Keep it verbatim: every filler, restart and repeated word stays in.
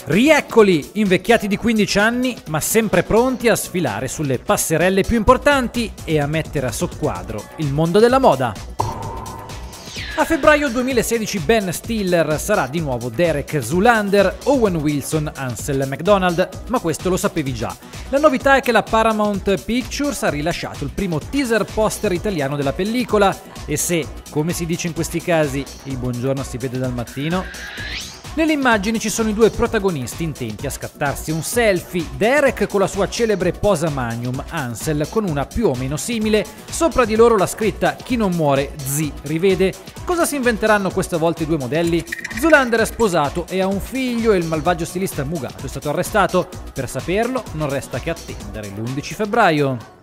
Rieccoli, invecchiati di quindici anni, ma sempre pronti a sfilare sulle passerelle più importanti e a mettere a soqquadro il mondo della moda. A febbraio duemilasedici Ben Stiller sarà di nuovo Derek Zoolander, Owen Wilson, Ansel McDonald, ma questo lo sapevi già. La novità è che la Paramount Pictures ha rilasciato il primo teaser poster italiano della pellicola e se, come si dice in questi casi, il buongiorno si vede dal mattino... Nelle immagini ci sono i due protagonisti intenti a scattarsi un selfie, Derek con la sua celebre posa magnum, Ansel con una più o meno simile, sopra di loro la scritta "Chi non muore, zi rivede". Cosa si inventeranno questa volta i due modelli? Zoolander è sposato e ha un figlio e il malvagio stilista Mugato è stato arrestato. Per saperlo non resta che attendere l'undici febbraio.